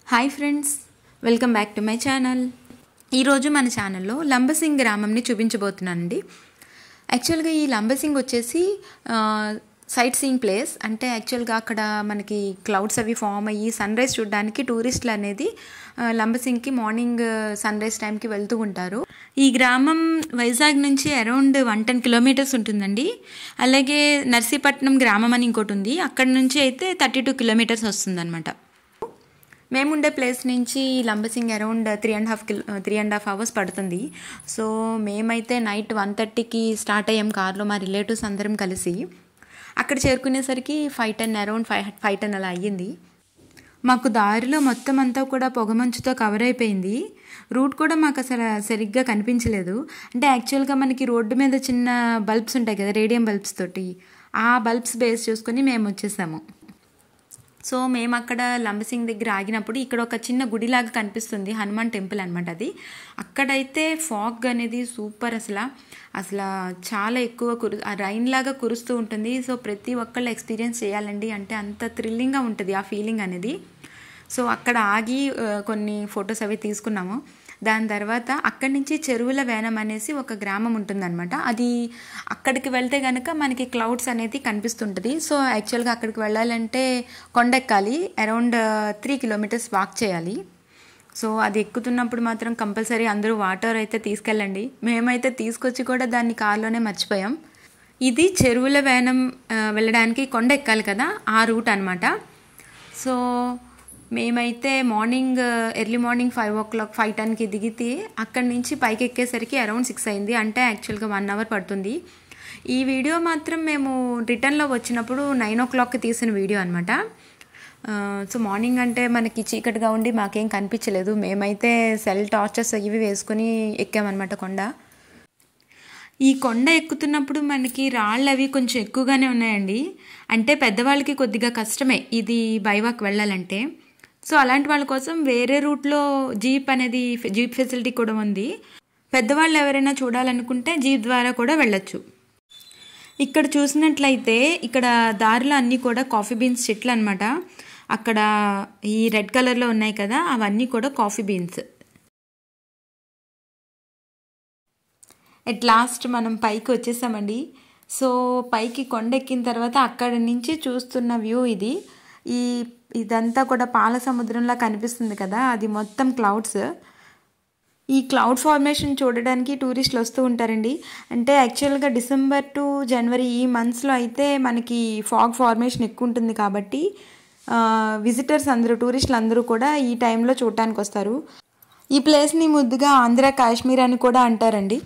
Hi friends, welcome back to my channel. ఈరోజు మన ఛానల్లో లంబసింగ్ గ్రామంని చూపించబోతున్నానండి. యాక్చువల్గా ఈ లంబసింగ్ వచ్చేసి సైట్ సీయింగ్ ప్లేస్. అంటే యాక్చువల్గా అక్కడ మనకి క్లౌడ్స్ అవి ఫామ్ అయ్యి సన్ రైజ్ చూడడానికి టూరిస్టులు అనేది లంబసింగ్కి మార్నింగ్ సన్ రైజ్ టైంకి వెళ్తూ ఉంటారు. ఈ గ్రామం వైజాగ్ నుంచి అరౌండ్ 110 కిలోమీటర్స్ ఉంటుందండి. అలాగే నర్సీపట్నం గ్రామం అని ఇంకోటి ఉంది, అక్కడ నుంచి అయితే 32 కిలోమీటర్స్ వస్తుందన్నమాట. మేముండే ప్లేస్ నుంచి లంబసింగ్ అరౌండ్ 3.5 అవర్స్ పడుతుంది. సో మేమైతే నైట్ 1:30కి స్టార్ట్ అయ్యాం కార్లో, మా రిలేటివ్స్ అందరం కలిసి. అక్కడ చేరుకునేసరికి 5:10 అలా అయ్యింది. మాకు దారిలో మొత్తం అంతా కూడా పొగమంచుతో కవర్ అయిపోయింది. రూట్ కూడా మాకు అసలు సరిగ్గా కనిపించలేదు. అంటే యాక్చువల్గా మనకి రోడ్డు మీద చిన్న బల్బ్స్ ఉంటాయి కదా, రేడియం బల్బ్స్ తోటి, ఆ బల్బ్స్ బేస్ చూసుకొని మేము వచ్చేసాము. సో మేము అక్కడ లంబసింగ్ దగ్గర ఆగినప్పుడు ఇక్కడ ఒక చిన్న గుడిలాగా కనిపిస్తుంది, హనుమాన్ టెంపుల్ అనమాట అది. అక్కడైతే ఫాగ్ అనేది సూపర్, అసలు చాలా ఎక్కువ రైన్ లాగా కురుస్తూ ఉంటుంది. సో ప్రతి ఒక్కళ్ళు ఎక్స్పీరియన్స్ చేయాలండి, అంటే అంత థ్రిల్లింగ్గా ఉంటుంది ఆ ఫీలింగ్ అనేది. సో అక్కడ ఆగి కొన్ని ఫొటోస్ అవి తీసుకున్నాము. దాని తర్వాత అక్కడి నుంచి చెరువుల వేనం అనేసి ఒక గ్రామం ఉంటుందన్నమాట. అది అక్కడికి వెళ్తే కనుక మనకి క్లౌడ్స్ అనేది కనిపిస్తుంటుంది. సో యాక్చువల్గా అక్కడికి వెళ్ళాలంటే కొండెక్కాలి, అరౌండ్ 3 కిలోమీటర్స్ వాక్ చేయాలి. సో అది ఎక్కుతున్నప్పుడు మాత్రం కంపల్సరీ అందరూ వాటర్ అయితే తీసుకెళ్ళండి. మేమైతే తీసుకొచ్చి కూడా దాన్ని కార్లోనే మర్చిపోయాం. ఇది చెరువుల వేనం వెళ్ళడానికి కొండ ఎక్కాలి కదా, ఆ రూట్ అనమాట. సో మేమైతే ఎర్లీ మార్నింగ్ 5:10కి దిగితే అక్కడి నుంచి పైకి ఎక్కేసరికి అరౌండ్ 6 అయింది. అంటే యాక్చువల్గా 1 అవర్ పడుతుంది. ఈ వీడియో మాత్రం మేము రిటర్న్లో వచ్చినప్పుడు 9 o'clockకి తీసిన వీడియో అనమాట. సో మార్నింగ్ అంటే మనకి చీకటిగా ఉండి మాకేం కనిపించలేదు. మేమైతే సెల్ టార్చర్స్ ఇవి వేసుకుని ఎక్కామన్నమాట కొండ. ఈ కొండ ఎక్కుతున్నప్పుడు మనకి రాళ్ళు అవి కొంచెం ఎక్కువగానే ఉన్నాయండి. అంటే పెద్దవాళ్ళకి కొద్దిగా కష్టమే ఇది బైవాక్ వెళ్ళాలంటే. సో అలాంటి వాళ్ళ కోసం వేరే రూట్లో జీప్ ఫెసిలిటీ కూడా ఉంది. పెద్దవాళ్ళు ఎవరైనా చూడాలనుకుంటే జీప్ ద్వారా కూడా వెళ్ళొచ్చు. ఇక్కడ చూసినట్లయితే ఇక్కడ దారిలో అన్నీ కూడా కాఫీ బీన్స్ చెట్లు అనమాట. అక్కడ ఈ రెడ్ కలర్లో ఉన్నాయి కదా, అవన్నీ కూడా కాఫీ బీన్స్. ఎట్ లాస్ట్ మనం పైకి వచ్చేసామండి. సో పైకి కొండ ఎక్కిన తర్వాత అక్కడి నుంచి చూస్తున్న వ్యూ ఇది. ఇదంతా కూడా పాల సముద్రంలా కనిపిస్తుంది కదా, అది మొత్తం క్లౌడ్స్. ఈ క్లౌడ్ ఫార్మేషన్ చూడడానికి టూరిస్టులు వస్తూ ఉంటారండి. అంటే యాక్చువల్గా డిసెంబర్ టు జనవరి ఈ మంత్స్లో అయితే మనకి ఫాగ్ ఫార్మేషన్ ఎక్కువ ఉంటుంది కాబట్టి విజిటర్స్ అందరూ, టూరిస్టులు అందరూ కూడా ఈ టైంలో చూడటానికి వస్తారు. ఈ ప్లేస్ని ముద్దుగా ఆంధ్ర కాశ్మీర్ అని కూడా అంటారండి.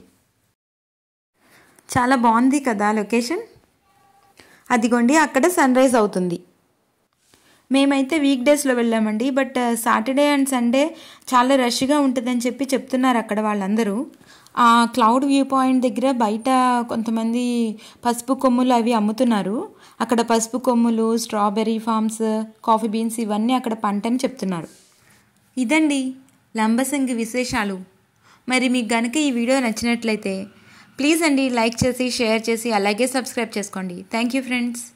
చాలా బాగుంది కదా లొకేషన్. అదిగోండి అక్కడ సన్ రైజ్ అవుతుంది. మేమైతే వీక్ డేస్లో వెళ్ళామండి, బట్ సాటర్డే అండ్ సండే చాలా రష్గా ఉంటుందని చెప్తున్నారు అక్కడ వాళ్ళందరూ. ఆ క్లౌడ్ వ్యూ పాయింట్ దగ్గర బయట కొంతమంది పసుపు కొమ్ములు అవి అమ్ముతున్నారు. అక్కడ పసుపు కొమ్ములు, స్ట్రాబెర్రీ ఫార్మ్స్, కాఫీ బీన్స్ ఇవన్నీ అక్కడ పంటని చెప్తున్నారు. ఇదండి లంబసింగి విశేషాలు. మరి మీకు కనుక ఈ వీడియో నచ్చినట్లయితే ప్లీజ్ అండి లైక్ చేసి, షేర్ చేసి, అలాగే సబ్స్క్రైబ్ చేసుకోండి. Thank you friends.